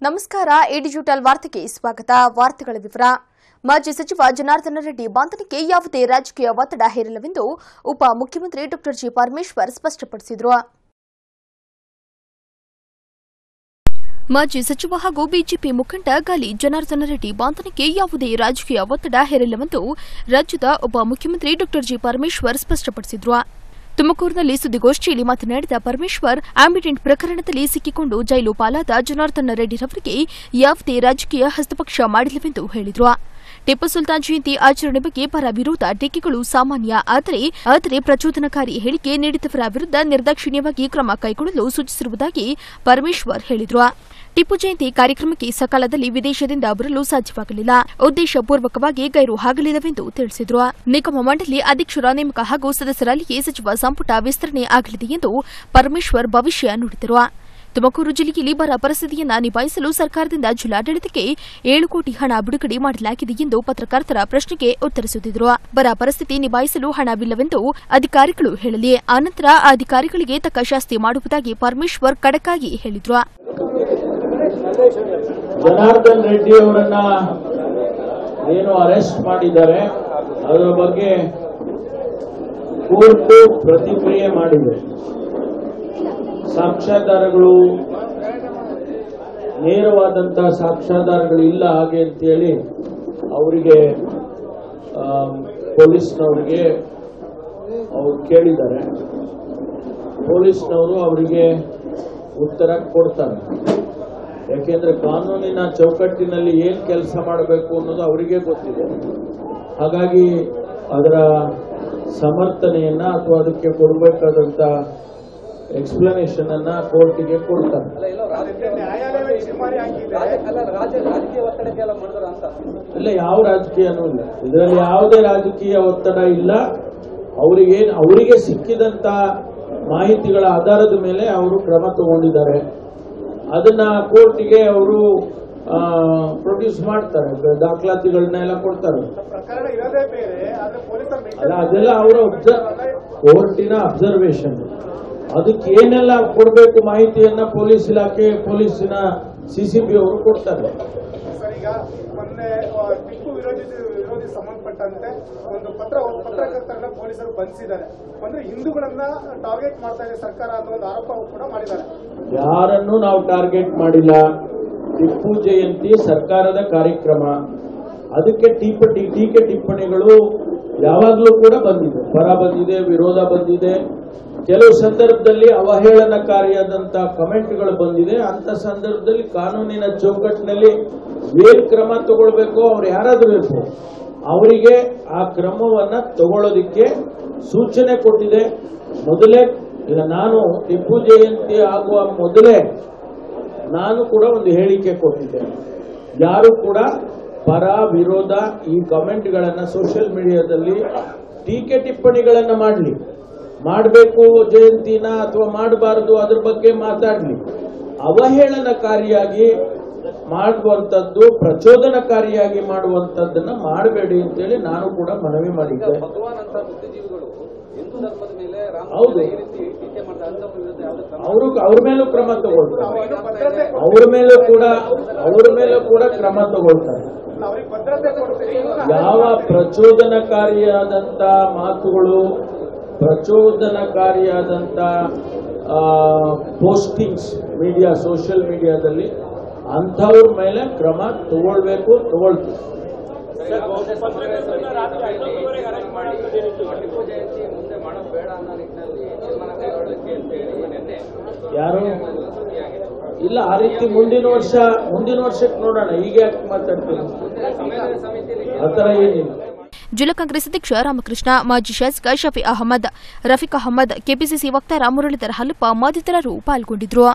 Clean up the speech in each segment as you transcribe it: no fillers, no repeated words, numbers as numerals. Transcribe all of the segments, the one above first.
ನಮಸ್ಕಾರ A digital ವಾರ್ತೆಗೆ ಸ್ವಾಗತ. ವಾರ್ತೆಗಳ ವಿವರ. ಮಾಜಿ ಸಚಿವ ಜನಾರ್ದನ ರೆಡ್ಡಿ ಬಂಧನಕ್ಕೆ ಯಾವುದೇ ರಾಜಕೀಯ ಒತ್ತಡ ಹೇರಿಲ್ಲವೆಂದು ಉಪಮುಖ್ಯಮಂತ್ರಿ ಡಾ ಜಿ ಪರಮೇಶ್ವರ್ ಸ್ಪಷ್ಟಪಡಿಸಿದರು. ಮಾಜಿ ಸಚಿವ ಹಾಗೂ ಬಿಜೆಪಿ ಮುಖಂಡ ಗಾಲಿ ಜನಾರ್ದನ ರೆಡ್ಡಿ ಬಂಧನಕ್ಕೆ ಯಾವುದೇ ರಾಜಕೀಯ ಒತ್ತಡ ಹೇರಿಲ್ಲವೆಂದು ರಾಜ್ಯದ ಉಪಮುಖ್ಯಮಂತ್ರಿ ಡಾ ಜಿ ಪರಮೇಶ್ವರ್ ಸ್ಪಷ್ಟಪಡಿಸಿದರು. ತುಮಕೂರಿನಲ್ಲಿ ಸುದ್ದಿಗೋಷ್ಠಿಯಲ್ಲಿ ಮಾತನಾಡಿದ ಪರಮೇಶ್ವರ್, ಆಂಬಿಡೆಂಟ್ ಪ್ರಕರಣದಲ್ಲಿ ಸಿಕ್ಕಿಕೊಂಡು ಜೈಲು ಪಾಲಾದ ಜನಾರ್ದನ ರೆಡ್ಡಿರವರಿಗೆ ಯಾವುದೇ ರಾಜಕೀಯ ಹಸ್ತಕ್ಷೇಪ ಮಾಡಿಲ್ಲವೆಂದು ಹೇಳಿದರು. ಟಿಪ್ಪು ಸುಲ್ತಾನ್ ಜಯಂತಿ ಆಚರಣೆ ಬಗ್ಗೆ ಪರ ವಿರೋಧ ಟೀಕೆಗಳು ಸಾಮಾನ್ಯ. ಆದರೆ ಪ್ರಚೋದನಕಾರಿ ಹೇಳಿಕೆ ನೀಡಿದವರ ವಿರುದ್ಧ ನಿರ್ದಾಕ್ಷಿಣ್ಯವಾಗಿ ಕ್ರಮ ಕೈಗೊಳ್ಳಲು ಸೂಚಿಸಿರುವುದಾಗಿ ಪರಮೇಶ್ವರ್ ಹೇಳಿದರು. ಟಿಪ್ಪು ಜಯಂತಿ ಕಾರ್ಯಕ್ರಮಕ್ಕೆ ಸಕಾಲದಲ್ಲಿ ವಿದೇಶದಿಂದ ಬರಲು ಸಾಧ್ಯವಾಗಲಿಲ್ಲ, ಉದ್ದೇಶಪೂರ್ವಕವಾಗಿ ಗೈರು ಆಗಲಿಲ್ಲವೆಂದು ತಿಳಿಸಿದರು. ನಿಗಮ ಮಂಡಳಿ ಅಧ್ಯಕ್ಷರ ನೇಮಕ ಹಾಗೂ ಸದಸ್ಯರಲ್ಲಿಯೇ ಸಚಿವ ಸಂಪುಟ ವಿಸ್ತರಣೆ ಆಗಲಿದೆ ಎಂದು ಪರಮೇಶ್ವರ್ ಭವಿಷ್ಯ ನುಡಿದರು. ತುಮಕೂರು ಜಿಲ್ಲೆಯಲ್ಲಿ ಬರ ಪರಿಸ್ಥಿತಿಯನ್ನು ನಿಭಾಯಿಸಲು ಸರ್ಕಾರದಿಂದ ಜಿಲ್ಲಾಡಳಿತಕ್ಕೆ 7 ಕೋಟಿ ಹಣ ಬಿಡುಗಡೆ ಮಾಡಲಾಗಿದೆ ಎಂದು ಪತ್ರಕರ್ತರ ಪ್ರಶ್ನೆಗೆ ಉತ್ತರಿಸುತ್ತಿದ್ದರು. ಬರ ಪರಿಸ್ಥಿತಿ ನಿಭಾಯಿಸಲು ಹಣವಿಲ್ಲವೆಂದು ಅಧಿಕಾರಿಗಳು ಹೇಳಲಿ, ಆನಂತರ ಅಧಿಕಾರಿಗಳಿಗೆ ತಕ್ಕ ಶಾಸ್ತಿ ಮಾಡುವುದಾಗಿ ಪರಮೇಶ್ವರ್ ಖಡಕ್ಕಾಗಿ ಹೇಳಿದರು. ಜನಾರ್ದನ್ ರೆಡ್ಡಿ ಅವರನ್ನ ಏನು ಅರೆಸ್ಟ್ ಮಾಡಿದ್ದಾರೆ ಅದರ ಬಗ್ಗೆ ಕೋರ್ಟ್ ಪ್ರತಿಕ್ರಿಯೆ ಮಾಡಿದೆ. ಸಾಕ್ಷ್ಯಾಧಾರಗಳು ನೇರವಾದಂತಹ ಸಾಕ್ಷ್ಯಾಧಾರಗಳು ಇಲ್ಲ ಹಾಗೆ ಅಂತೇಳಿ ಅವರಿಗೆ ಪೊಲೀಸ್ನವರಿಗೆ ಅವರು ಕೇಳಿದ್ದಾರೆ. ಪೊಲೀಸ್ನವರು ಅವರಿಗೆ ಉತ್ತರ ಕೊಡ್ತಾರೆ. ಯಾಕೆಂದ್ರೆ ಕಾನೂನಿನ ಚೌಕಟ್ಟಿನಲ್ಲಿ ಏನ್ ಕೆಲಸ ಮಾಡಬೇಕು ಅನ್ನೋದು ಅವರಿಗೆ ಗೊತ್ತಿದೆ. ಹಾಗಾಗಿ ಅದರ ಸಮರ್ಥನೆಯನ್ನ ಅಥವಾ ಅದಕ್ಕೆ ಕೊಡಬೇಕಾದಂತ ಎಕ್ಸ್ಪ್ಲನೇಷನ್ ಅನ್ನ ಕೋರ್ಟಿಗೆ ಕೊಡ್ತಾರೆ. ಇಲ್ಲ, ಯಾವ ರಾಜಕೀಯನೂ ಇಲ್ಲ ಇದರಲ್ಲಿ, ಯಾವುದೇ ರಾಜಕೀಯ ಒತ್ತಡ ಇಲ್ಲ. ಅವರಿಗೆ ಸಿಕ್ಕಿದಂತ ಮಾಹಿತಿಗಳ ಆಧಾರದ ಮೇಲೆ ಅವರು ಕ್ರಮ ತಗೊಂಡಿದ್ದಾರೆ. ಅದನ್ನ ಕೋರ್ಟಿಗೆ ಅವರು ಪ್ರೊಡ್ಯೂಸ್ ಮಾಡ್ತಾರೆ, ದಾಖಲಾತಿಗಳನ್ನೆಲ್ಲ ಕೊಡ್ತಾರೆ. ಅಲ್ಲ, ಅದೆಲ್ಲ ಅವರ ಕೋರ್ಟಿನ ಅಬ್ಸರ್ವೇಷನ್. ಅದಕ್ಕೆ ಏನೆಲ್ಲ ಕೊಡಬೇಕು ಮಾಹಿತಿಯನ್ನ ಪೊಲೀಸ್ ಇಲಾಖೆ, ಪೊಲೀಸಿನ ಸಿಸಿಬಿ ಅವರು ಕೊಡ್ತಾರೆ. ಈಗ ಮೊನ್ನೆ ಟಿಪ್ಪು ವಿರೋಧಿ ಸಂಬಂಧಪಟ್ಟಂತೆ ಒಂದು ಪತ್ರಕರ್ತರನ್ನ ಪೊಲೀಸರು ಬಂಧಿಸಿದ್ದಾರೆ. ಅಂದ್ರೆ ಹಿಂದೂಗಳನ್ನ ಟಾರ್ಗೆಟ್ ಮಾಡ್ತಾ ಇದೆ ಸರ್ಕಾರ ಅನ್ನೋ ಒಂದು ಆರೋಪ ಕೂಡ ಮಾಡಿದ್ದಾರೆ. ಯಾರನ್ನೂ ನಾವು ಟಾರ್ಗೆಟ್ ಮಾಡಿಲ್ಲ. ಟಿಪ್ಪು ಜಯಂತಿ ಸರ್ಕಾರದ ಕಾರ್ಯಕ್ರಮ, ಅದಕ್ಕೆ ಟೀಕೆ ಟಿಪ್ಪಣಿಗಳು ಯಾವಾಗಲೂ ಕೂಡ ಬಂದಿದೆ. ಪರ ಬಂದಿದೆ, ವಿರೋಧ ಬಂದಿದೆ, ಕೆಲವು ಸಂದರ್ಭದಲ್ಲಿ ಅವಹೇಳನಕಾರಿಯಾದಂತಹ ಕಮೆಂಟ್ಗಳು ಬಂದಿದೆ. ಅಂತ ಸಂದರ್ಭದಲ್ಲಿ ಕಾನೂನಿನ ಚೌಕಟ್ಟಿನಲ್ಲಿ ಏನ್ ಕ್ರಮ ತಗೊಳ್ಬೇಕು, ಅವ್ರು ಯಾರಾದ್ರೂ ಇರ್ಬೋದು, ಅವರಿಗೆ ಆ ಕ್ರಮವನ್ನ ತಗೊಳ್ಳೋದಿಕ್ಕೆ ಸೂಚನೆ ಕೊಟ್ಟಿದೆ. ಮೊದಲೇ ಈಗ ನಾನು ಟಿಪ್ಪು ಜಯಂತಿ ಆಗುವ ಮೊದಲೇ ನಾನು ಕೂಡ ಒಂದು ಹೇಳಿಕೆ ಕೊಟ್ಟಿದ್ದೆ. ಯಾರು ಕೂಡ ಪರ ವಿರೋಧ ಈ ಕಮೆಂಟ್ಗಳನ್ನ ಸೋಷಿಯಲ್ ಮೀಡಿಯಾದಲ್ಲಿ ಟೀಕೆ ಟಿಪ್ಪಣಿಗಳನ್ನ ಮಾಡಬೇಕು, ಜಯಂತಿನ ಅಥವಾ ಮಾಡಬಾರದು, ಅದ್ರ ಬಗ್ಗೆ ಮಾತಾಡ್ಲಿ. ಅವಹೇಳನಕಾರಿಯಾಗಿ ಮಾಡುವಂತದ್ದು, ಪ್ರಚೋದನಕಾರಿಯಾಗಿ ಮಾಡುವಂತದ್ದನ್ನ ಮಾಡಬೇಡಿ ಅಂತೇಳಿ ನಾನು ಕೂಡ ಮನವಿ ಮಾಡಿದ್ದೆ. ಹೌದು, ಅವ್ರ ಮೇಲೂ ಕ್ರಮ ತಗೊಳ್ತಾರೆ, ಅವ್ರ ಮೇಲೂ ಕೂಡ ಕ್ರಮ ತಗೊಳ್ತಾರೆ. ಯಾವ ಪ್ರಚೋದನಕಾರಿಯಾದಂತ ಮಾತುಗಳು, ಪ್ರಚೋದನಕಾರಿಯಾದಂತ ಪೋಸ್ಟಿಂಗ್ಸ್ ಮೀಡಿಯಾ, ಸೋಷಿಯಲ್ ಮೀಡಿಯಾದಲ್ಲಿ ಅಂಥವ್ರ ಮೇಲೆ ಕ್ರಮ ತಗೊಳ್ತೀವಿ. ಯಾರು ಇಲ್ಲ, ಆ ರೀತಿ ಮುಂದಿನ ವರ್ಷಕ್ಕೆ ನೋಡೋಣ. ಈಗ ಯಾಕೆ ಮಾತಾಡ್ತೀವಿ, ಆ ಥರ ಏನಿಲ್ಲ. ಜಿಲ್ಲಾ ಕಾಂಗ್ರೆಸ್ ಅಧ್ಯಕ್ಷ ರಾಮಕೃಷ್ಣ, ಮಾಜಿ ಶಾಸಕ ಶಫಿ ಅಹಮದ್, ರಫೀಕ್ ಅಹಮದ್, ಕೆಪಿಸಿಸಿ ವಕ್ತಾರ ಮುರಳೀಧರ ಹಲ್ಲಪ್ಪ ಮತ್ತಿತರರು ಪಾಲ್ಗೊಂಡಿದ್ದರು.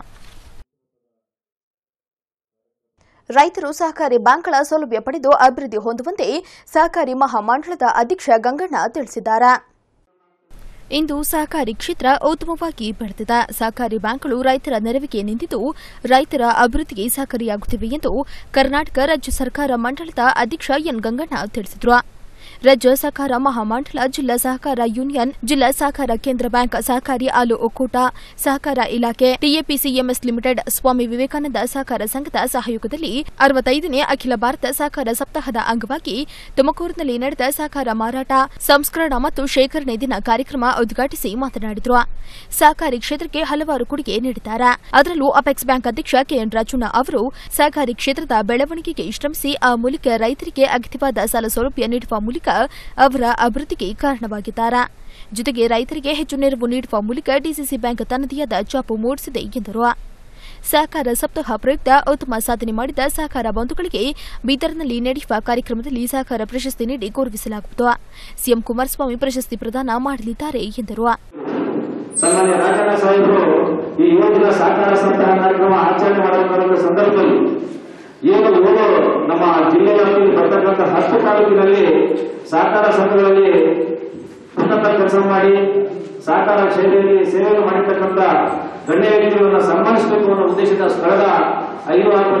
ರೈತರು ಸಹಕಾರಿ ಬ್ಯಾಂಕ್ಗಳ ಸೌಲಭ್ಯ ಪಡೆದು ಅಭಿವೃದ್ಧಿ ಹೊಂದುವಂತೆ ಸಹಕಾರಿ ಮಹಾಮಂಡಳದ ಅಧ್ಯಕ್ಷ ಗಂಗಣ್ಣ ತಿಳಿಸಿದ್ದಾರೆ. ಇಂದು ಸಹಕಾರಿ ಕ್ಷೇತ್ರ ಉತ್ತಮವಾಗಿ ಬೆಳೆದಿದೆ. ಸಹಕಾರಿ ಬ್ಯಾಂಕ್ಗಳು ರೈತರ ನೆರವಿಗೆ ನಿಂತಿದ್ದು ರೈತರ ಅಭಿವೃದ್ಧಿಗೆ ಸಹಕಾರಿಯಾಗುತ್ತಿವೆ ಎಂದು ಕರ್ನಾಟಕ ರಾಜ್ಯ ಸಹಕಾರ ಮಂಡಳದ ಅಧ್ಯಕ್ಷ ಎನ್ ಗಂಗಣ್ಣ ತಿಳಿಸಿದರು. ರಾಜ್ಯ ಸಹಕಾರ ಮಹಾಮಂಡಲ, ಜಿಲ್ಲಾ ಸಹಕಾರ ಯೂನಿಯನ್, ಜಿಲ್ಲಾ ಸಹಕಾರ ಕೇಂದ್ರ ಬ್ಯಾಂಕ್, ಸಹಕಾರಿ ಹಾಲು ಒಕ್ಕೂಟ, ಸಹಕಾರ ಇಲಾಖೆ, ಟಿಎಪಿಸಿಎಂಎಸ್ ಲಿಮಿಟೆಡ್, ಸ್ವಾಮಿ ವಿವೇಕಾನಂದ ಸಹಕಾರ ಸಂಘದ ಸಹಯೋಗದಲ್ಲಿ 65ನೇ ಅಖಿಲ ಭಾರತ ಸಹಕಾರ ಸಪ್ತಾಹದ ಅಂಗವಾಗಿ ತುಮಕೂರಿನಲ್ಲಿ ನಡೆದ ಸಹಕಾರ ಮಾರಾಟ, ಸಂಸ್ಕರಣಾ ಮತ್ತು ಶೇಖರಣೆ ದಿನ ಕಾರ್ಯಕ್ರಮ ಉದ್ಘಾಟಿಸಿ ಮಾತನಾಡಿದರು. ಸಹಕಾರಿ ಕ್ಷೇತ್ರಕ್ಕೆ ಹಲವಾರು ಕೊಡುಗೆ ನೀಡಿದ್ದಾರೆ. ಅದರಲ್ಲೂ ಅಪೆಕ್ಸ್ ಬ್ಯಾಂಕ್ ಅಧ್ಯಕ್ಷ ಕೆಎನ್ ರಾಜಣ್ಣ ಅವರು ಸಹಕಾರಿ ಕ್ಷೇತ್ರದ ಬೆಳವಣಿಗೆಗೆ ಶ್ರಮಿಸಿ ಆ ಮೂಲಕ ರೈತರಿಗೆ ಅಗತ್ಯವಾದ ಸಾಲ ಸೌಲಭ್ಯ ನೀಡುವ ಮೂಲಕ ಅವರ ಅಭಿವೃದ್ಧಿಗೆ ಕಾರಣವಾಗಿದ್ದಾರೆ. ಜೊತೆಗೆ ರೈತರಿಗೆ ಹೆಚ್ಚು ನೆರವು ನೀಡುವ ಮೂಲಕ ಡಿಸಿಸಿ ಬ್ಯಾಂಕ್ ತನ್ನದೇ ಆದ ಛಾಪು ಮೂಡಿಸಿದೆ ಎಂದರು. ಸಹಕಾರ ಸಪ್ತಾಹ ಪ್ರಯುಕ್ತ ಉತ್ತಮ ಸಾಧನೆ ಮಾಡಿದ ಸಹಕಾರ ಬಂಧುಗಳಿಗೆ ಬೀದರ್ನಲ್ಲಿ ನಡೆಯುವ ಕಾರ್ಯಕ್ರಮದಲ್ಲಿ ಸಹಕಾರ ಪ್ರಶಸ್ತಿ ನೀಡಿ ಗೌರವಿಸಲಾಗುವುದು. ಸಿಎಂ ಕುಮಾರಸ್ವಾಮಿ ಪ್ರಶಸ್ತಿ ಪ್ರದಾನ ಮಾಡಲಿದ್ದಾರೆ ಎಂದರು. ಸನ್ಮಾನ್ಯ ರಾಜಣ್ಣ ಸಾಹೇಬರು ಈ ಯೋಜನಾ ಸಹಕಾರ ಸಪ್ತಾಹ ಕಾರ್ಯಕ್ರಮ ಆಚರಣೆ ಮಾಡುವ ಸಂದರ್ಭದಲ್ಲಿ ಏನು ನಮ್ಮ ಜಿಲ್ಲೆ ವ್ಯಾಪ್ತಿಯಲ್ಲಿ ಬರ್ತಕ್ಕಂಥ 10 ತಾಲೂಕಿನಲ್ಲಿ ಸಹಕಾರ ಸಂಘಗಳಲ್ಲಿ ಉನ್ನತ ಕೆಲಸ ಮಾಡಿ ಸಹಕಾರ ಕ್ಷೇತ್ರದಲ್ಲಿ ಸೇವೆಯನ್ನು ಮಾಡಿರ್ತಕ್ಕಂಥ ಗಣ್ಯ ವ್ಯಕ್ತಿಗಳನ್ನು ಸನ್ಮಾನಿಸಬೇಕು ಅನ್ನೋ ಉದ್ದೇಶದ ಕಳೆದ 5-6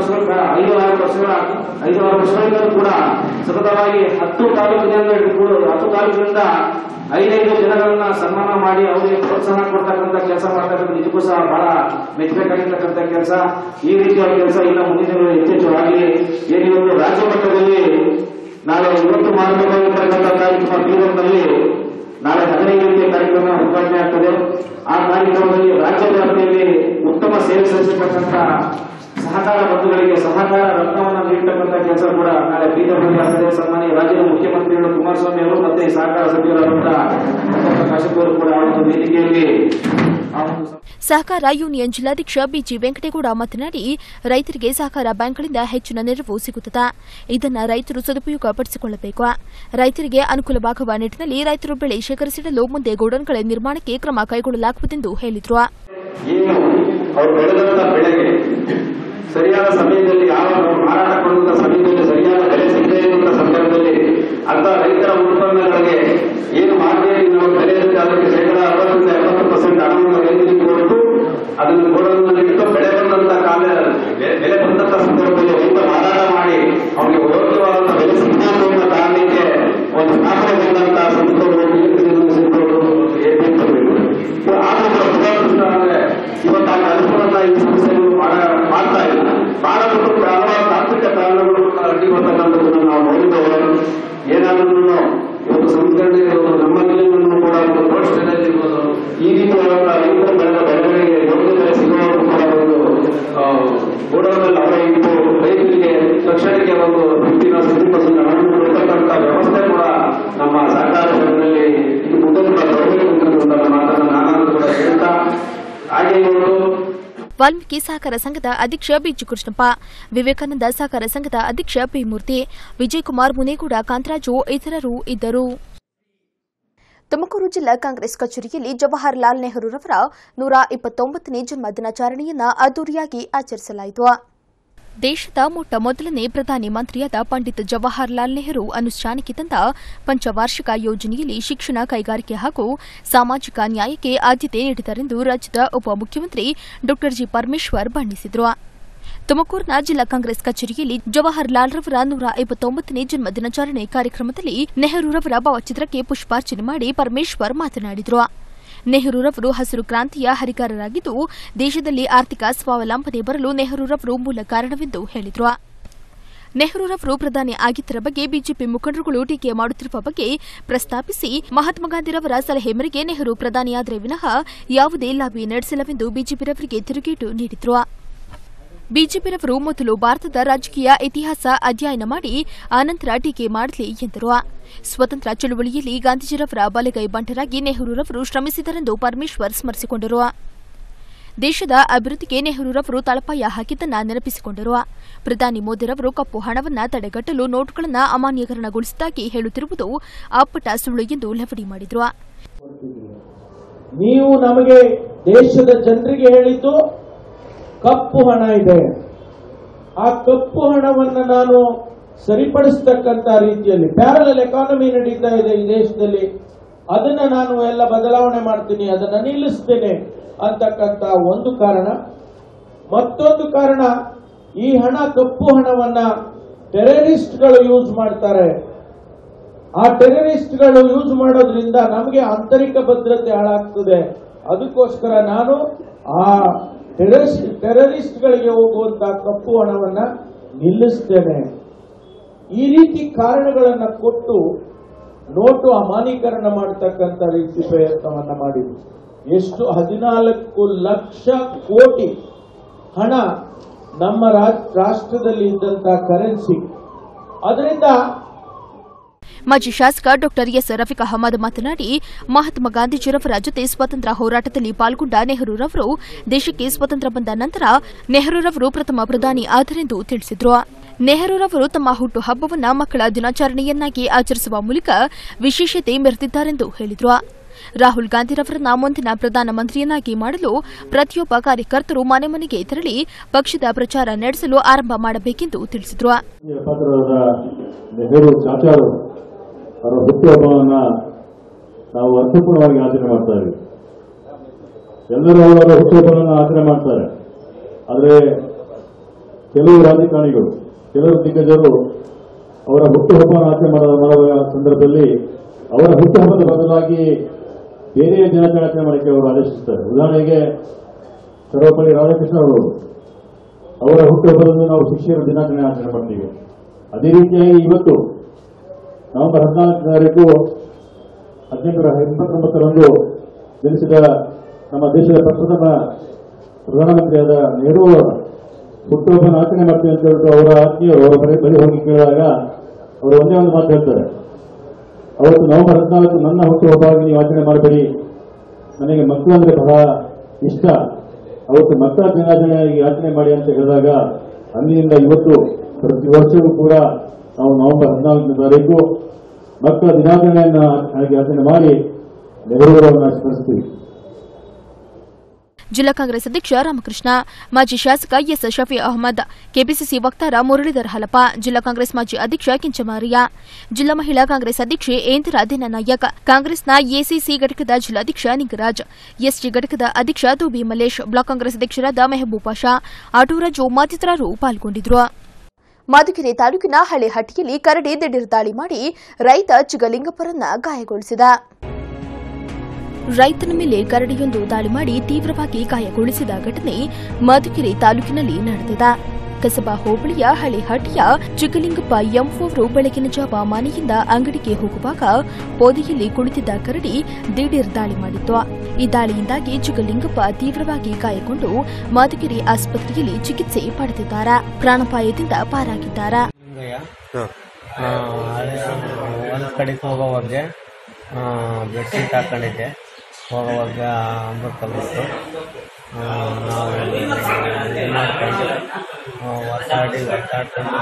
ವರ್ಷಗಳಿಂದಲೂ ಕೂಡ ಸತತವಾಗಿ 10 ತಾಲೂಕಿನಿಂದ 5 ಜನಗಳನ್ನ ಸನ್ಮಾನ ಮಾಡಿ ಅವರಿಗೆ ಪ್ರೋತ್ಸಾಹ ಕೊಡ್ತಕ್ಕಂಥ ಕೆಲಸ ಮಾಡ್ತಕ್ಕಂಥ ನಿಜಕ್ಕೂ ಸಹ ಬಹಳ ಮೆಚ್ಚಬೇಕಾಗಿರ್ತಕ್ಕಂಥ ಕೆಲಸ. ಈ ರೀತಿಯ ಕೆಲಸ ಇನ್ನು ಮುಂದಿನ ದಿನಗಳಲ್ಲಿ ಹೆಚ್ಚೆಚ್ಚು ಆಗಲಿ. ಏನಿವತ್ತು ರಾಜ್ಯ ಮಟ್ಟದಲ್ಲಿ ನಾಳೆ ಇವತ್ತು ಮಾಡಬೇಕಾಗಿರ್ತಕ್ಕಂಥ ಕಾರ್ಯಕ್ರಮ ಬೀದರ್ನಲ್ಲಿ ನಾಳೆ 15 ರೀತಿಯ ಕಾರ್ಯಕ್ರಮ ಉದ್ಘಾಟನೆ ಆಗ್ತದೆ. ಆ ಕಾರ್ಯಕ್ರಮದಲ್ಲಿ ರಾಜ್ಯ ವ್ಯಾಪ್ತಿಯಲ್ಲಿ ಉತ್ತಮ ಸೇವೆ ಸಲ್ಲಿಸತಕ್ಕಂಥ ಸಹಕಾರ ಬಂಧುಗಳಿಗೆ ಸಹಕಾರ ರತ್ನವನ್ನು ನೀಡತಕ್ಕಂಥ ಕೆಲಸ ಕೂಡ ನಾಳೆ ಬೀದರ್ನಲ್ಲಿ ಆಗ್ತದೆ. ಸನ್ಮಾನ್ಯ ರಾಜ್ಯದ ಮುಖ್ಯಮಂತ್ರಿಗಳು ಕುಮಾರಸ್ವಾಮಿ ಅವರು ಮತ್ತೆ ಸಹಕಾರ ಸಚಿವರಾದಂತಹ ಶಾಸಕರು ಕೂಡ ಆ ಒಂದು ವೇದಿಕೆಯಲ್ಲಿ ಸಹಕಾರ ಯೂನಿಯನ್ ಜಿಲ್ಲಾಧ್ಯಕ್ಷ ಬಿಜಿ ವೆಂಕಟೇಗೌಡ ಮಾತನಾಡಿ, ರೈತರಿಗೆ ಸಹಕಾರ ಬ್ಯಾಂಕ್ಗಳಿಂದ ಹೆಚ್ಚಿನ ನೆರವು ಸಿಗುತ್ತದೆ. ಇದನ್ನು ರೈತರು ಸದುಪಯೋಗ ಪಡಿಸಿಕೊಳ್ಳಬೇಕು. ರೈತರಿಗೆ ಅನುಕೂಲವಾಗುವ ನಿಟ್ಟಿನಲ್ಲಿ ರೈತರು ಬೆಳೆ ಶೇಖರಿಸಿಡಲು ಮುಂದೆ ಗೋಡನ್ಗಳ ನಿರ್ಮಾಣಕ್ಕೆ ಕ್ರಮ ಕೈಗೊಳ್ಳಲಾಗುವುದೆಂದು ಹೇಳಿದರು. ಸರಿಯಾದ ಸಮಯದಲ್ಲಿ ಯಾವ ಮಾರಾಟ ಮಾಡುವಂತಹ ಸಮಯದಲ್ಲಿ ಸರಿಯಾದ ಬೆಲೆ ಸಿಗದೇ ಇರುವಂತಹ ಸಂದರ್ಭದಲ್ಲಿ ಅಂತ ರೈತರ ಉತ್ಪನ್ನಗಳಿಗೆ ಏನು ಮಾರ್ಕೆಟ್ ನಾವು ಬೆಲೆ ಇರುತ್ತೆ ಅದಕ್ಕೆ 60% ಹಣವನ್ನು ರೈತರಿಗೆ ಕೊಟ್ಟು ಅದನ್ನು ಗೋಡೌನ್ನಲ್ಲಿ ಇಟ್ಟು ಬೆಳೆ ಬಂದಂತಹ ಬೆಲೆ ಬಂದಂತಹ ಸಂದರ್ಭದಲ್ಲಿ ರೈತ ಮಾರಾಟ ಮಾಡಿ ಅವರಿಗೆ ಯೋಗ್ಯವಾದಂತಹ ಬೆಲೆ ಸಿಗಬೇಕು ಅನ್ನೋ ಕಾರಣಕ್ಕೆ ಒಂದು ಸ್ಥಾಪನೆ ಬಂದಂತಹ ಸಂಸ್ಥೆಗಳು ಇವತ್ತು ಆ ಕೆಲಸವನ್ನ ಈ ಸಂಸ್ಥೆಗಳು ಮಾಡ್ತಾ ಇಲ್ಲ. ಮಾಡಬೇಕು ಹಲವಾರು ತಾಂತ್ರಿಕ ಕಾರಣಗಳು ಅಡ್ಡಿ ಬರ್ತಕ್ಕಂಥದ್ದನ್ನು ನಾವು ನೋಡಿದ್ದೇವೆ. ಏನಾದರೂ ಇವತ್ತು ಸಂಸ್ಕರಣೆ ನಮ್ಮ ಜಿಲ್ಲೆಯನ್ನು ಕೂಡ ಒಂದು ಪ್ರೋತ್ಸಾಹದಲ್ಲಿ ಇರ್ಬೋದು. ಈ ರೀತಿಯಾದ ರೈತರ ಬೆಳೆದ ಬೆಳೆಗಳಿಗೆ ಯೋಗ್ಯ ಬೆಲೆ ಸಿಗುವವರು ಕೂಡ ಒಂದು ಗೋಡೌನ್ನಲ್ಲಿ ಅವರ ಇಟ್ಟು ರೈತರಿಗೆ ತಕ್ಷಣಕ್ಕೆ ಒಂದು 50% ಹಣವನ್ನು ಕೊಡ್ತಕ್ಕಂಥ ವ್ಯವಸ್ಥೆ ಕೂಡ ನಮ್ಮ ಸಹಕಾರ ಸಂಘದಲ್ಲಿ ಇದು ಮುಂದೆ ಕೂಡ ಬರಬೇಕು ಅಂತ ಮಾತನ್ನು ನಾನಂತೂ ಕೂಡ ಹೇಳ್ತಾ ಹಾಗೆ ವಾಲ್ಮೀಕಿ ಸಹಕಾರ ಸಂಘದ ಅಧ್ಯಕ್ಷ ಬಿಜಿ ಕೃಷ್ಣಪ್ಪ, ವಿವೇಕಾನಂದ ಸಹಕಾರ ಸಂಘದ ಅಧ್ಯಕ್ಷ ಪಿ ಮೂರ್ತಿ, ವಿಜಯಕುಮಾರ್, ಮುನೇಗೌಡ, ಕಾಂತರಾಜು ಇತರರು ಇದ್ದರು. ತುಮಕೂರು ಜಿಲ್ಲಾ ಕಾಂಗ್ರೆಸ್ ಕಚೇರಿಯಲ್ಲಿ ಜವಾಹರಲಾಲ್ ನೆಹರೂರವರ 129ನೇ ಜನ್ಮ ದಿನಾಚರಣೆಯನ್ನು ಅದ್ದೂರಿಯಾಗಿ ಆಚರಿಸಲಾಯಿತು. ದೇಶದ ಮೊಟ್ಟ ಮೊದಲನೇ ಪ್ರಧಾನಿ ಮಂತ್ರಿಯಾದ ಪಂಡಿತ್ ಜವಾಹರಲಾಲ್ ನೆಹರು ಅನುಷ್ಠಾನಕ್ಕೆ ತಂದ ಪಂಚವಾರ್ಷಿಕ ಯೋಜನೆಯಲ್ಲಿ ಶಿಕ್ಷಣ, ಕೈಗಾರಿಕೆ ಹಾಗೂ ಸಾಮಾಜಿಕ ನ್ಯಾಯಕ್ಕೆ ಆದ್ಯತೆ ನೀಡಿದರೆಂದು ರಾಜ್ಯದ ಉಪಮುಖ್ಯಮಂತ್ರಿ ಡಾ ಜಿ ಪರಮೇಶ್ವರ್ ಬಣ್ಣಿಸಿದರು. ತುಮಕೂರಿನ ಜಿಲ್ಲಾ ಕಾಂಗ್ರೆಸ್ ಕಚೇರಿಯಲ್ಲಿ ಜವಾಹರಲಾಲ್ರವರ 129ನೇ ಜನ್ಮ ದಿನಾಚರಣೆ ಕಾರ್ಯಕ್ರಮದಲ್ಲಿ ನೆಹರೂರವರ ಭಾವಚಿತ್ರಕ್ಕೆ ಪುಷ್ಪಾರ್ಚನೆ ಮಾಡಿ ಪರಮೇಶ್ವರ್ ಮಾತನಾಡಿದರು. ನೆಹರೂರವರು ಹಸಿರು ಕ್ರಾಂತಿಯ ಹರಿಕಾರರಾಗಿದ್ದು, ದೇಶದಲ್ಲಿ ಆರ್ಥಿಕ ಸ್ವಾವಲಂಬನೆ ಬರಲು ನೆಹರೂರವರು ಮೂಲ ಕಾರಣವೆಂದು ಹೇಳಿದರು. ನೆಹರೂರವರು ಪ್ರಧಾನಿ ಆಗಿದ್ದರ ಬಗ್ಗೆ ಬಿಜೆಪಿ ಮುಖಂಡರುಗಳು ಟೀಕೆ ಮಾಡುತ್ತಿರುವ ಬಗ್ಗೆ ಪ್ರಸ್ತಾಪಿಸಿ, ಮಹಾತ್ಮ ಗಾಂಧಿರವರ ಸಲಹೆ ಮೇರೆಗೆ ನೆಹರು ಪ್ರಧಾನಿಯಾದರೆ ವಿನಃ ಯಾವುದೇ ಲಾಬಿ ನಡೆಸಿಲ್ಲವೆಂದು ಬಿಜೆಪಿರವರಿಗೆ ತಿರುಗೇಟು ನೀಡಿದರು. ಬಿಜೆಪಿರವರು ಮೊದಲು ಭಾರತದ ರಾಜಕೀಯ ಇತಿಹಾಸ ಅಧ್ಯಯನ ಮಾಡಿ ಆನಂತರ ಟೀಕೆ ಮಾಡಲಿ ಎಂದರು. ಸ್ವತಂತ್ರ ಚಳವಳಿಯಲ್ಲಿ ಗಾಂಧೀಜಿರವರ ಬಲಗೈ ಬಂಟರಾಗಿ ನೆಹರೂರವರು ಶ್ರಮಿಸಿದರೆಂದು ಪರಮೇಶ್ವರ್ ಸ್ಮರಿಸಿಕೊಂಡರು. ದೇಶದ ಅಭಿವೃದ್ಧಿಗೆ ನೆಹರೂರವರು ತಳಪಾಯ ಹಾಕಿದ್ದನ್ನು ನೆನಪಿಸಿಕೊಂಡರು. ಪ್ರಧಾನಿ ಮೋದಿರವರು ಕಪ್ಪು ಹಣವನ್ನು ತಡೆಗಟ್ಟಲು ನೋಟುಗಳನ್ನು ಅಮಾನ್ಯೀಕರಣಗೊಳಿಸಿದ್ದಾಗಿ ಹೇಳುತ್ತಿರುವುದು ಅಪ್ಪಟ ಸುಳ್ಳು ಎಂದು ಲೆವಡಿ ಮಾಡಿದರು. ನೀವು ನಮಗೆ ದೇಶದ ಜನರಿಗೆ ಹೇಳಿದ್ದು ಕಪ್ಪು ಹಣ ಇದೆ, ಆ ಕಪ್ಪು ಹಣವನ್ನು ನಾನು ಸರಿಪಡಿಸತಕ್ಕಂತ ರೀತಿಯಲ್ಲಿ ಪ್ಯಾರಲಲ್ ಎಕಾನಮಿ ನಡೀತಾ ಇದೆ ಈ ದೇಶದಲ್ಲಿ, ಅದನ್ನ ನಾನು ಎಲ್ಲ ಬದಲಾವಣೆ ಮಾಡ್ತೀನಿ, ಅದನ್ನ ನಿಲ್ಲಿಸ್ತೇನೆ ಅಂತಕ್ಕಂತ ಒಂದು ಕಾರಣ. ಮತ್ತೊಂದು ಕಾರಣ, ಈ ಹಣ ಕಪ್ಪು ಹಣವನ್ನ ಟೆರರಿಸ್ಟ್ಗಳು ಯೂಸ್ ಮಾಡ್ತಾರೆ, ಆ ಟೆರರಿಸ್ಟ್ಗಳು ಯೂಸ್ ಮಾಡೋದ್ರಿಂದ ನಮಗೆ ಆಂತರಿಕ ಭದ್ರತೆ ಹಾಳಾಗ್ತದೆ. ಅದಕ್ಕೋಸ್ಕರ ನಾನು ಆ ಟೆರರಿಸ್ಟ್ಗಳಿಗೆ ಹೋಗುವಂತಹ ಕಪ್ಪು ಹಣವನ್ನ ನಿಲ್ಲಿಸ್ತೇನೆ. ಈ ರೀತಿ ಕಾರಣಗಳನ್ನ ಕೊಟ್ಟು ನೋಟು ಅಮಾನ್ಯೀಕರಣ ಮಾಡತಕ್ಕಂಥ ರೀತಿ ಪ್ರಯತ್ನವನ್ನ ಮಾಡಿದ್ರು. ಎಷ್ಟು 14 ಲಕ್ಷ ಕೋಟಿ ಹಣ ನಮ್ಮ ರಾಷ್ಟ್ರದಲ್ಲಿ ಇದ್ದಂತಹ ಕರೆನ್ಸಿ. ಅದರಿಂದ ಮಾಜಿ ಶಾಸಕ ಡಾ ಎಸ್ ರಫೀಕ್ ಅಹಮದ್ ಮಾತನಾಡಿ, ಮಹಾತ್ಮ ಗಾಂಧೀಜಿರವರ ಜೊತೆ ಸ್ವಾತಂತ್ರ್ಯ ಹೋರಾಟದಲ್ಲಿ ಪಾಲ್ಗೊಂಡ ನೆಹರೂರವರು ದೇಶಕ್ಕೆ ಸ್ವಾತಂತ್ರ್ಯ ಬಂದ ನಂತರ ನೆಹರೂರವರು ಪ್ರಥಮ ಪ್ರಧಾನಿ ಆದರೆಂದು ತಿಳಿಸಿದರು. ನೆಹರೂರವರು ತಮ್ಮ ಹುಟ್ಟು ಹಬ್ಬವನ್ನು ಮಕ್ಕಳ ದಿನಾಚರಣೆಯನ್ನಾಗಿ ಆಚರಿಸುವ ಮೂಲಕ ವಿಶೇಷತೆ ಮೆರೆದಿದ್ದಾರೆಂದು ಹೇಳಿದರು. ರಾಹುಲ್ ಗಾಂಧಿರವರನ್ನ ಮುಂದಿನ ಪ್ರಧಾನಮಂತ್ರಿಯನ್ನಾಗಿ ಮಾಡಲು ಪ್ರತಿಯೊಬ್ಬ ಕಾರ್ಯಕರ್ತರು ಮನೆ ಮನೆಗೆ ತೆರಳಿ ಪಕ್ಷದ ಪ್ರಚಾರ ನಡೆಸಲು ಆರಂಭ ಮಾಡಬೇಕೆಂದು ತಿಳಿಸಿದರು. ಅವರ ಹುಟ್ಟುಹಬ್ಬವನ್ನ ನಾವು ಅರ್ಥಪೂರ್ಣವಾಗಿ ಆಚರಣೆ ಮಾಡ್ತಾ ಇದ್ದೀವಿ. ಎಲ್ಲರೂ ಅವರ ಹುಟ್ಟುಹಬ್ಬವನ್ನು ಆಚರಣೆ ಮಾಡ್ತಾರೆ. ಆದರೆ ಕೆಲವು ರಾಜಕಾರಣಿಗಳು, ಕೆಲವು ದಿಗ್ಗಜರು ಅವರ ಹುಟ್ಟುಹಬ್ಬವನ್ನು ಆಚರಣೆ ಮಾಡುವ ಸಂದರ್ಭದಲ್ಲಿ ಅವರ ಹುಟ್ಟುಹಬ್ಬದ ಬದಲಾಗಿ ಬೇರೆ ದಿನಾಚರಣೆ ಮಾಡಕ್ಕೆ ಅವರು ಆದೇಶಿಸುತ್ತಾರೆ. ಉದಾಹರಣೆಗೆ ಸರ್ವಪಲ್ಲಿ ರಾಧಾಕೃಷ್ಣ ಅವರು ಅವರ ಹುಟ್ಟುಹಬ್ಬದಂದು ನಾವು ಶಿಕ್ಷಕರ ದಿನಾಚರಣೆ ಆಚರಣೆ ಮಾಡ್ತೀವಿ. ಅದೇ ರೀತಿಯಾಗಿ ಇವತ್ತು ನವೆಂಬರ್ 14ನೇ ತಾರೀಕು 1889ರಂದು ಜನಿಸಿದ ನಮ್ಮ ದೇಶದ ಪ್ರಥಮ ಪ್ರಧಾನಮಂತ್ರಿಯಾದ ನೆಹರು ಅವರ ಹುಟ್ಟುಹಬ್ಬವನ್ನು ಆಚರಣೆ ಮಾಡ್ತೀವಿ ಅಂತ ಹೇಳ್ಬಿಟ್ಟು ಅವರ ಆತ್ಮೀಯರು ಅವರ ಬಳಿ ಹೋಗಿ ಕೇಳಿದಾಗ ಅವರು ಒಂದೇ ಒಂದು ಮಾತು ಹೇಳ್ತಾರೆ, ಅವತ್ತು ನವೆಂಬರ್ 14 ನನ್ನ ಹುಟ್ಟುಹಬ್ಬವಾಗಿ ನೀವು ಆಚರಣೆ ಮಾಡಬೇಡಿ, ನನಗೆ ಮಕ್ಕಳು ಅಂದ್ರೆ ಬಹಳ ಇಷ್ಟ, ಅವತ್ತು ಮಕ್ಕಳ ದಿನಾಚರಣೆಯಾಗಿ ಆಚರಣೆ ಮಾಡಿ ಅಂತ ಹೇಳಿದಾಗ ಅಂದಿನಿಂದ ಇವತ್ತು ಪ್ರತಿ ವರ್ಷವೂ ಕೂಡ ನಾವು ನವೆಂಬರ್ 14ನೇ ತಾರೀಕು ಮಕ್ಕಳ ದಿನಾಚರಣೆಯನ್ನು ಆಚರಣೆ ಮಾಡಿ ನೆಹರೂರವರನ್ನು ಸ್ಮರಿಸ್ತೀವಿ. ಜಿಲ್ಲಾ ಕಾಂಗ್ರೆಸ್ ಅಧ್ಯಕ್ಷ ರಾಮಕೃಷ್ಣ, ಮಾಜಿ ಶಾಸಕ ಎಸ್ ಶಫಿ ಅಹಮದ್, ಕೆಪಿಸಿಸಿ ವಕ್ತಾರ ಮುರಳೀಧರ್ ಹಲಪ, ಜಿಲ್ಲಾ ಕಾಂಗ್ರೆಸ್ ಮಾಜಿ ಅಧ್ಯಕ್ಷ ಕಿಂಚಮಾರಿಯ, ಜಿಲ್ಲಾ ಮಹಿಳಾ ಕಾಂಗ್ರೆಸ್ ಅಧ್ಯಕ್ಷೆ ಏಂದಿರಾ ದಿನನಾಯಕ್, ಕಾಂಗ್ರೆಸ್ನ ಎಸಿಸಿ ಘಟಕದ ಜಿಲ್ಲಾಧ್ಯಕ್ಷ ನಿಂಗರಾಜ್, ಎಸ್ಟಿ ಘಟಕದ ಅಧ್ಯಕ್ಷ ದೋಬಿ ಮಲೇಶ್, ಬ್ಲಾಕ್ ಕಾಂಗ್ರೆಸ್ ಅಧ್ಯಕ್ಷರಾದ ಮೆಹಬೂಬ್ ಪಾಷಾ, ಆಟೋರಾಜು ಮತ್ತಿತರರು ಪಾಲ್ಗೊಂಡಿದ್ದರು. ಮಧುಗಿರಿ ತಾಲೂಕಿನ ಹಳೆಹಟ್ಟಿಯಲ್ಲಿ ಕರಡಿ ದಿಢೀರ್ ದಾಳಿ ಮಾಡಿ ರೈತ ಚಿಗಲಿಂಗಪ್ಪರನ್ನ ಗಾಯಗೊಳಿಸಿದ. ರೈತನ ಮೇಲೆ ಕರಡಿಯೊಂದು ದಾಳಿ ಮಾಡಿ ತೀವ್ರವಾಗಿ ಗಾಯಗೊಳಿಸಿದ ಘಟನೆ ಮಧುಗಿರಿ ತಾಲೂಕಿನಲ್ಲಿ ನಡೆದಿದೆ. ಕಸಬಾ ಹೋಬಳಿಯ ಹಳೆಹಟ್ಟಿಯ ಚಿಕ್ಕಲಿಂಗಪ್ಪ ಎಂಬುವವರು ಬೆಳಗಿನ ಜಾವ ಮನೆಯಿಂದ ಅಂಗಡಿಗೆ ಹೋಗುವಾಗ ಪೊದೆಯಲ್ಲಿ ಕುಳಿತಿದ್ದ ಕರಡಿ ದಿಢೀರ್ ದಾಳಿ ಮಾಡಿತ್ತು. ಈ ದಾಳಿಯಿಂದಾಗಿ ಚಿಕ್ಕಲಿಂಗಪ್ಪ ತೀವ್ರವಾಗಿ ಗಾಯಗೊಂಡು ಮಧುಗಿರಿ ಆಸ್ಪತ್ರೆಯಲ್ಲಿ ಚಿಕಿತ್ಸೆ ಪಡೆದಿದ್ದಾರೆ. ಪ್ರಾಣಾಪಾಯದಿಂದ ಪಾರಾಗಿದ್ದಾರೆ. ಬೆಡ್ಶೀಟ್ ಹಾಕೊಂಡಿದ್ದೆ, ಹೋಗುವಾಗ ಅಂಬರ್ಕೊಳ್ಬಿಟ್ಟು ನಾವು ಏನು ಮಾಡ್ಕೊಂಡು ಒತ್ತಾಡ್ಕೊಂಡು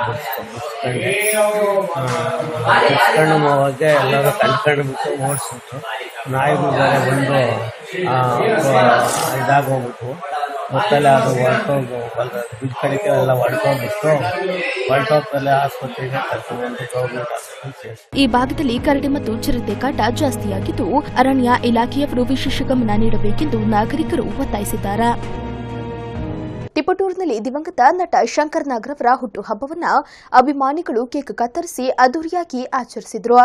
ಬಿಡಿಸ್ಕೊಂಡು ಹೋವಾಗ ಎಲ್ಲರೂ ಕಂಡ್ಕೊಂಡು ಬಿಟ್ಟು ಓಡಿಸ್ಬಿಟ್ರು. ನಾಯಿಗಳು ಬೇರೆ ಬಂದು ಇದಾಗೋಗ್ಬಿಟ್ಟು ಮತ್ತೆಲ್ಲ ಅದು ಬಿದ್ದ ಕಡೆಗೆ ಎಲ್ಲ ಹೊಡ್ಕೊಂಡ್ಬಿಟ್ಟು ಹೊರಟೋಗ್ತಲ್ಲೇ ಆಸ್ಪತ್ರೆಗೆ ಕರ್ಕೊಂಡು. ಈ ಭಾಗದಲ್ಲಿ ಕರಡಿ ಮತ್ತು ಚಿರತೆ ಕಾಟ ಜಾಸ್ತಿಯಾಗಿದ್ದು ಅರಣ್ಯ ಇಲಾಖೆಯವರು ವಿಶೇಷ ಗಮನ ನೀಡಬೇಕೆಂದು ನಾಗರಿಕರು ಒತ್ತಾಯಿಸಿದ್ದಾರೆ. ತಿಪಟೂರಿನಲ್ಲಿ ದಿವಂಗತ ನಟ ಶಂಕರ್ ನಾಗ್ ರವರ ಹುಟ್ಟುಹಬ್ಬವನ್ನು ಅಭಿಮಾನಿಗಳು ಕೇಕ್ ಕತ್ತರಿಸಿ ಅದ್ದೂರಿಯಾಗಿ ಆಚರಿಸಿದರು.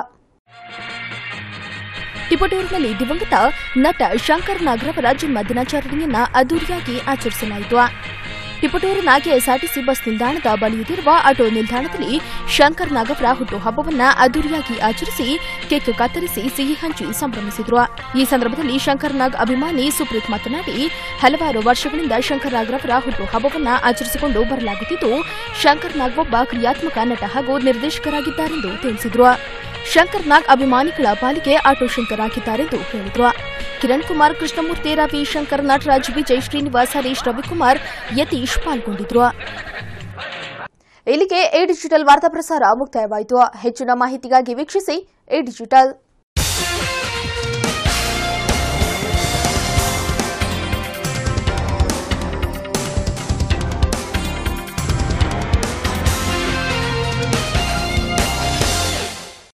ತಿಪಟೂರಿನಲ್ಲಿ ದಿವಂಗತ ನಟ ಶಂಕರ್ ನಾಗ್ ರವರ ಜನ್ಮ ದಿನಾಚರಣೆಯನ್ನು ಅದ್ದೂರಿಯಾಗಿ ಆಚರಿಸಲಾಯಿತು. ತಿಪಟೂರಿನ ಕೆಎಸ್ಆರ್ಟಿಸಿ ಬಸ್ ನಿಲ್ದಾಣದ ಬಳಿಯಿರುವ ಆಟೋ ನಿಲ್ದಾಣದಲ್ಲಿ ಶಂಕರ್ ನಾಗ್ ಅವರ ಹುಟ್ಟುಹಬ್ಬವನ್ನು ಅದ್ದೂರಿಯಾಗಿ ಆಚರಿಸಿ ಕೇಕ್ ಕತ್ತರಿಸಿ ಸಿಹಿ ಹಂಚಿ ಸಂಭ್ರಮಿಸಿದರು. ಈ ಸಂದರ್ಭದಲ್ಲಿ ಶಂಕರ್ ನಾಗ್ ಅಭಿಮಾನಿ ಸುಪ್ರೀತ್ ಮಾತನಾಡಿ, ಹಲವಾರು ವರ್ಷಗಳಿಂದ ಶಂಕರ್ ನಾಗ್ ರವರ ಹುಟ್ಟುಹಬ್ಬವನ್ನು ಆಚರಿಸಿಕೊಂಡು ಬರಲಾಗುತ್ತಿದ್ದು, ಶಂಕರ್ ನಾಗ್ ಒಬ್ಬ ಕ್ರಿಯಾತ್ಮಕ ನಟ ಹಾಗೂ ನಿರ್ದೇಶಕರಾಗಿದ್ದಾರೆಂದು ತಿಳಿಸಿದರು. ಶಂಕರ್ ನಾಗ್ ಅಭಿಮಾನಿಗಳ ಪಾಲಿಗೆ ಆಟೋ ಶಂಕರ್ ಆಗಿದ್ದಾರೆಂದು ಹೇಳಿದರು. ಕಿರಣ್ ಕುಮಾರ್, ಕೃಷ್ಣಮೂರ್ತಿ, ರವಿ ಶಂಕರ್, ನಟರಾಜ್, ವಿಜಯ್, ಶ್ರೀನಿವಾಸ್, ಹರೀಶ್, ರವಿಕುಮಾರ್, ಯತೀಶ್ ಪಾಲ್ಗೊಂಡಿದ್ರು. ಇಲ್ಲಿಗೆ ಎ ಡಿಜಿಟಲ್ ವಾರ್ತಾ ಪ್ರಸಾರ ಮುಕ್ತಾಯವಾಯಿತು. ಹೆಚ್ಚಿನ ಮಾಹಿತಿಗಾಗಿ ವೀಕ್ಷಿಸಿ ಎ ಡಿಜಿಟಲ್.